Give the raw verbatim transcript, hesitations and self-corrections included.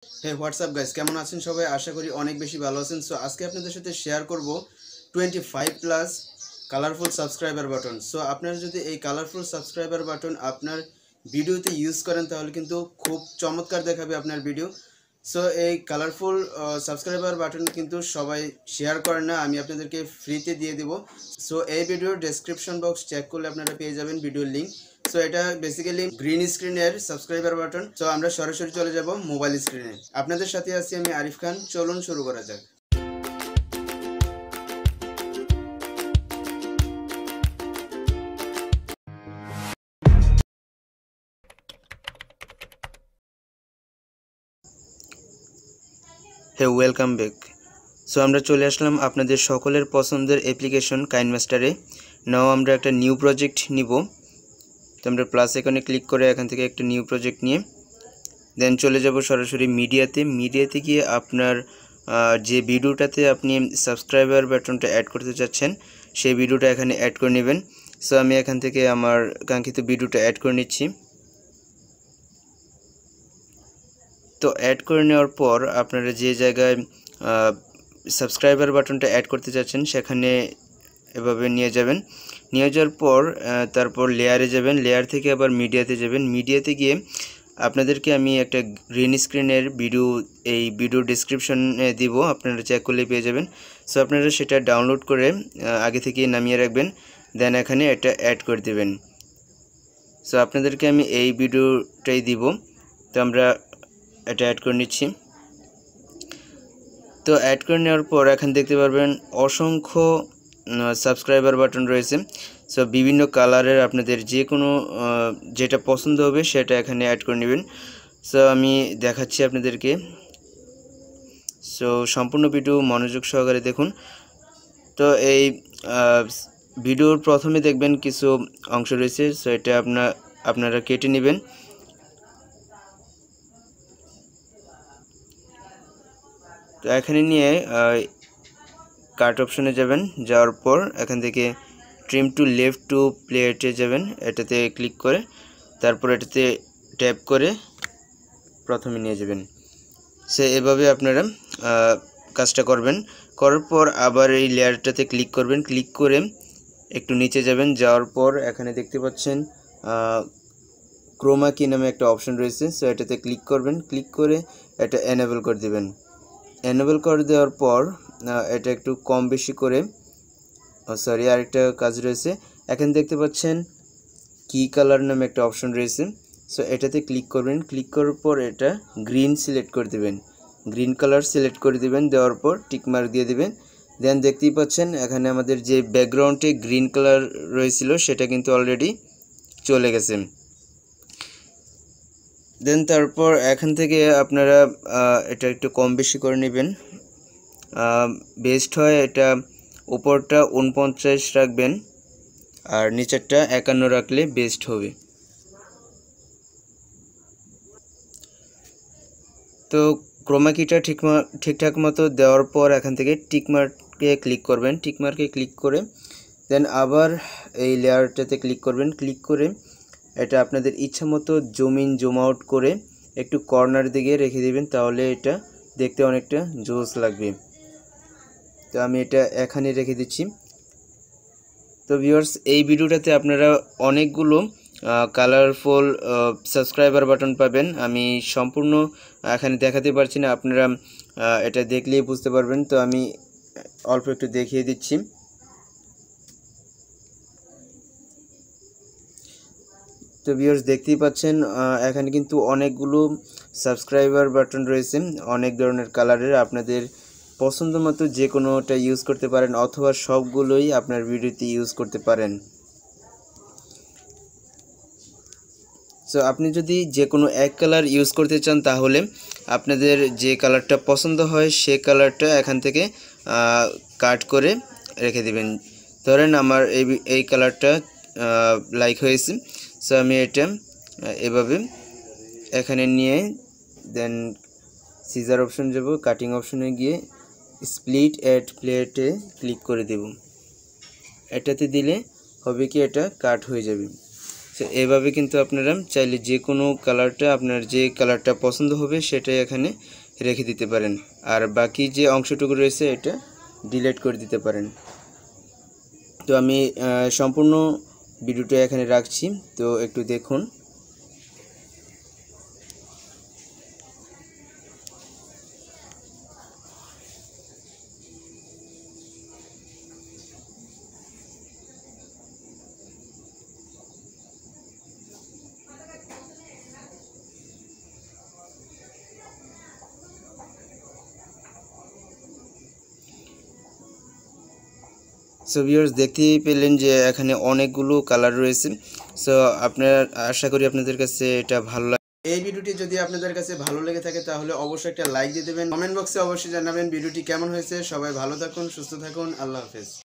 হে WhatsApp guys, কেমন আছেন সবাই? আশা করি অনেক বেশি ভালো আছেন। সো আজকে আপনাদের সাথে শেয়ার করব twenty five plus colourful subscriber button. So আপনারা যদি এই কালারফুল সাবস্ক্রাইবার বাটন আপনার ভিডিওতে ইউজ করেন তাহলে কিন্তু খুব চমৎকার দেখাবে আপনার ভিডিও। সো এই কালারফুল সাবস্ক্রাইবার বাটন কিন্তু সবাই শেয়ার করেন না, আমি আপনাদেরকে ফ্রিতে দিয়ে দিব। সো এই ভিডিওর ডেসক্রিপশন বক্স চেক করলে আপনারা পেয়ে যাবেন ভিডিওর লিঙ্ক। সো এটা বেসিক্যালি গ্রিন স্ক্রিনের সাবস্ক্রাইবার বাটন। সো আমরা সরাসরি চলে যাব মোবাইল স্ক্রিনে। আপনাদের সাথে আছি আমি আরিফ খান। চলুন শুরু করা যাক। হে ওয়েলকাম ব্যাক। সো আমরা চলে আসলাম আপনাদের সকলের পছন্দের অ্যাপ্লিকেশন কাইনমাস্টারে। নাও আমরা একটা নিউ প্রজেক্ট নিব। তো আমরা প্লাস আইকনে ক্লিক করে এখান থেকে একটা নিউ প্রজেক্ট নিয়ে দেন চলে যাব সরাসরি মিডিয়াতে। মিডিয়াতে গিয়ে আপনার যে ভিডিওটাতে আপনি সাবস্ক্রাইবার বাটনটা অ্যাড করতে চাচ্ছেন সেই ভিডিওটা এখানে অ্যাড করে নেবেন। সো আমি এখান থেকে আমার কাঙ্ক্ষিত ভিডিওটা অ্যাড করে নিচ্ছি। তো অ্যাড করে নেওয়ার পর আপনারা যে জায়গায় সাবস্ক্রাইবার বাটনটা অ্যাড করতে চাচ্ছেন সেখানে এভাবে নিয়ে যাবেন। নিয়ে যাওয়ার পর তারপর লেয়ারে যাবেন, লেয়ার থেকে আবার মিডিয়াতে যাবেন। মিডিয়াতে গিয়ে আপনাদেরকে আমি একটা গ্রিন স্ক্রিনের ভিডিও এই ভিডিও ডেসক্রিপশনে দিব, আপনারা চেক করলে পেয়ে যাবেন। সো আপনারা সেটা ডাউনলোড করে আগে থেকে নামিয়ে রাখবেন, দেন এখানে এটা অ্যাড করে দেবেন। সো আপনাদেরকে আমি এই ভিডিওটাই দিব। তো আমরা এটা অ্যাড করে নিচ্ছি। তো অ্যাড করে নেওয়ার পর এখানে দেখতে পারবেন অসংখ্য সাবস্ক্রাইবার বাটন রয়েছে। সো বিভিন্ন কালারের আপনাদের যে কোনো যেটা পছন্দ হবে সেটা এখানে অ্যাড করে নেবেন। সো আমি দেখাচ্ছি আপনাদেরকে। সো সম্পূর্ণ ভিডিও মনোযোগ সহকারে দেখুন। তো এই ভিডিওর প্রথমে দেখবেন কিছু অংশ রয়েছে, সো এটা আপনার আপনারা কেটে নেবেন। তো এখানে নিয়ে কাট অপশনে যাবেন, যাওয়ার পর এখান থেকে ট্রিম টু লেফট টু প্লেটে যাবেন, এটাতে ক্লিক করে তারপর এটাতে ট্যাপ করে প্রথমে নিয়ে যাবেন। সে এভাবে আপনারা কাজটা করবেন। করার পর আবার এই লেয়ারটাতে ক্লিক করবেন, ক্লিক করে একটু নিচে যাবেন, যাওয়ার পর এখানে দেখতে পাচ্ছেন ক্রোমা কি নামে একটা অপশন রয়েছে। সো এটাতে ক্লিক করবেন, ক্লিক করে এটা এনেবল করে দেবেন। এনেবল করে দেওয়ার পর এটা একটু কম বেশি করে সরি আরেকটা কাজ রয়েছে, এখানে দেখতে পাচ্ছেন কি কালার নামে একটা অপশন রয়েছে। সো এটাতে ক্লিক করবেন, ক্লিক করার পর এটা গ্রিন সিলেক্ট করে দেবেন, গ্রিন কালার সিলেক্ট করে দেবেন। দেওয়ার পর টিকমার্ক দিয়ে দেবেন। দেন দেখতেই পাচ্ছেন এখানে আমাদের যে ব্যাকগ্রাউন্ডে গ্রিন কালার রয়েছিল সেটা কিন্তু অলরেডি চলে গেছে। দেন তারপর এখান থেকে আপনারা এটা একটু কম বেশি করে নেবেন। বেস্ট হয় এটা উপরটা উনপঞ্চাশ রাখবেন আর নিচেরটা একান্ন রাখলে বেস্ট হবে। তো ক্রোমা কিটা ঠিক ঠিকঠাক মতো দেওয়ার পর এখান থেকে টিকমার্কে ক্লিক করবেন, টিকমার্কে ক্লিক করে দেন আবার এই লেয়ারটাতে ক্লিক করবেন। ক্লিক করে এটা আপনাদের ইচ্ছা মতো জুম ইন জুম আউট করে একটু কর্নার দিকে রেখে দেবেন, তাহলে এটা দেখতে অনেকটা জোস লাগবে। তো আমি এটা এখানে রেখে দিচ্ছি। তো ভিউয়ার্স, এই ভিডিওটাতে আপনারা অনেকগুলো কালারফুল সাবস্ক্রাইবার বাটন পাবেন। আমি সম্পূর্ণ এখানে দেখাতে পারছি না, আপনারা এটা দেখলেই বুঝতে পারবেন। তো আমি অল্প একটু দেখিয়ে দিচ্ছি। তো ভিউয়ার্স দেখতেই পাচ্ছেন এখানে কিন্তু অনেকগুলো সাবস্ক্রাইবার বাটন রয়েছে, অনেক ধরনের কালারের। আপনাদের পছন্দ মতো যে কোনোটা ইউজ করতে পারেন অথবা সবগুলোই আপনার ভিডিওতে ইউজ করতে পারেন। সো আপনি যদি যে কোনো এক কালার ইউজ করতে চান তাহলে আপনাদের যে কালারটা পছন্দ হয় সে কালারটা এখান থেকে কাট করে রেখে দেবেন। ধরেন আমার এই এই কালারটা লাইক হয়েছে, সো আমি এটা এভাবে এখানে নিয়ে দেন সিজার অপশন যাব, কাটিং অপশনে গিয়ে স্প্লিট অ্যাট প্লেটে ক্লিক করে দেব। এটাতে দিলে হবে কি এটা কাট হয়ে যাবে। তো এভাবে কিন্তু আপনারা চাইলে যে কোনো কালারটা আপনার যে কালারটা পছন্দ হবে সেটাই এখানে রেখে দিতে পারেন, আর বাকি যে অংশটুকু রয়েছে এটা ডিলিট করে দিতে পারেন। তো আমি সম্পূর্ণ ভিডিওটা এখানে রাখছি, তো একটু দেখুন। সো ভিউয়ার্স, দেখতেই পেলেন যে এখানে অনেকগুলো কালার রয়েছে। সো আপনার আশা করি আপনাদের কাছে এটা ভালো লাগে। এই ভিডিওটি যদি আপনাদের কাছে ভালো লেগে থাকে তাহলে অবশ্যই একটা লাইক দিয়ে দেবেন, কমেন্ট বক্সে অবশ্যই জানাবেন ভিডিওটি কেমন হয়েছে। সবাই ভালো থাকুন, সুস্থ থাকুন, আল্লাহ হাফেজ।